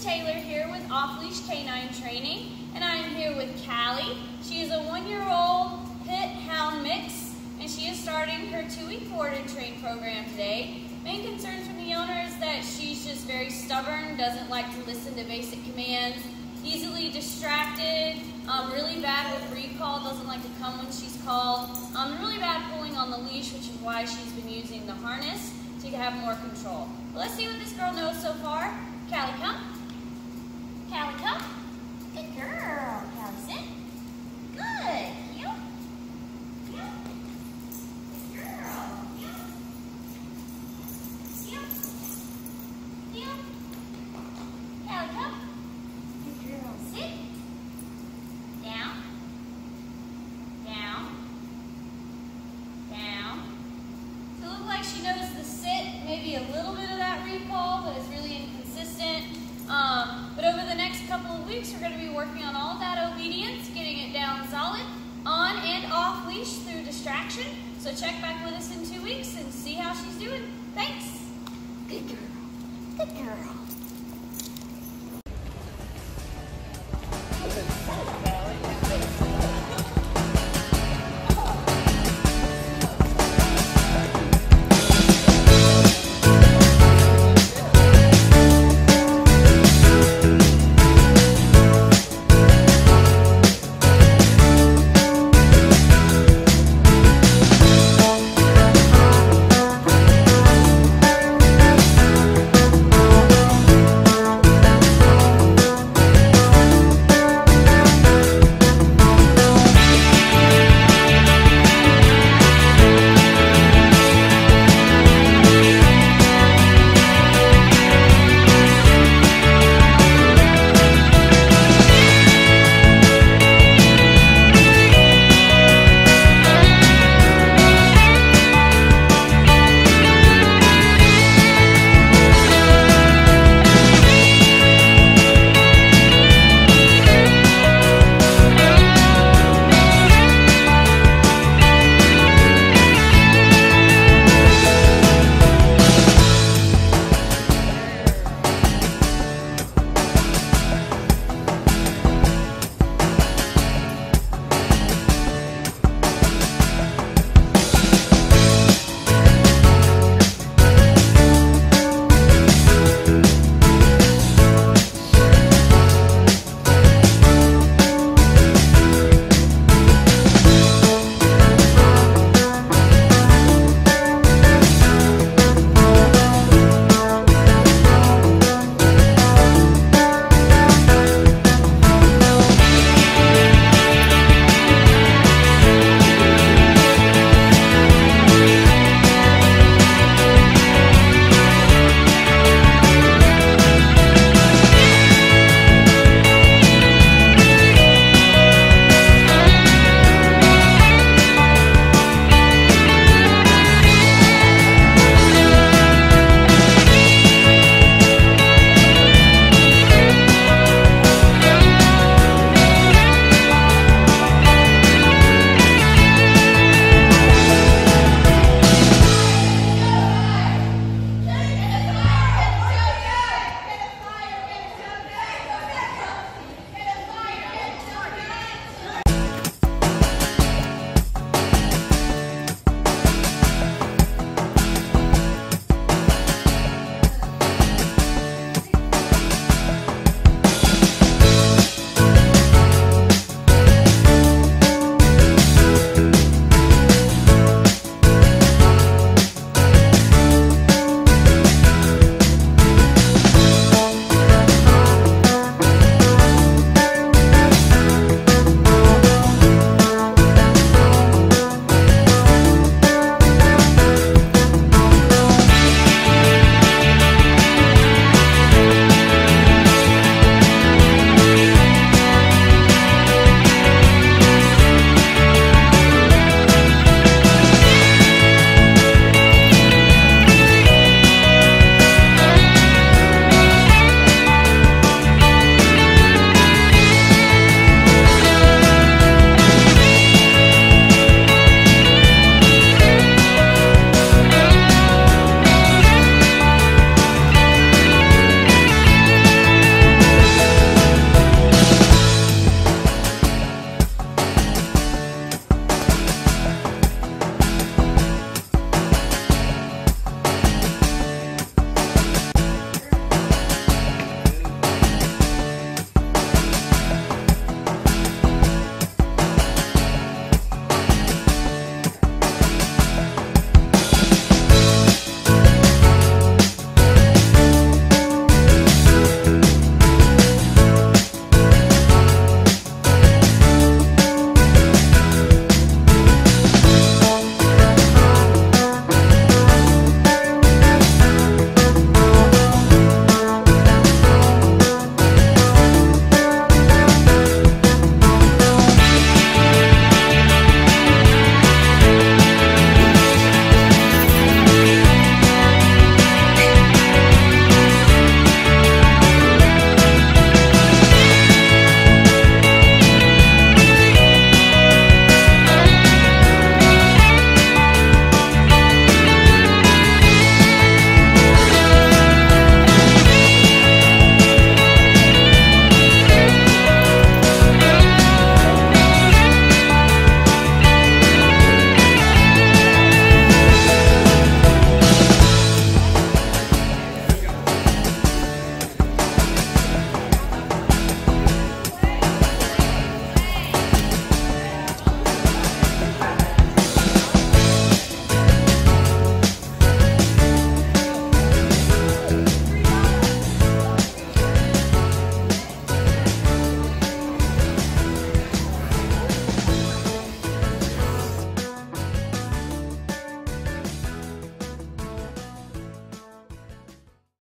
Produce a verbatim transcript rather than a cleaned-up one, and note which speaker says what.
Speaker 1: Taylor here with Leash K nine Training, and I am here with Calli. She is a one-year-old pit hound mix, and she is starting her two-week board and train program today. Main concerns from the owner is that she's just very stubborn, doesn't like to listen to basic commands, easily distracted, um, really bad with recall, doesn't like to come when she's called, um, really bad pulling on the leash, which is why she's been using the harness to have more control. But let's see what this girl knows so far. Calli, come. Calli, come. Good girl. Calli, sit. Good. Cute. Cute. Good girl. Cute. Cute. Cute. Calli, come. Good girl. Sit. Down. Down. Down. So it looks like she knows the sit, maybe a little bit of that recall, but it's really inconsistent. Um, but over the next couple of weeks, we're going to be working on all of that obedience, getting it down solid, on and off leash through distraction. So check back with us in two weeks and see how she's doing. Thanks. Good girl. Good girl.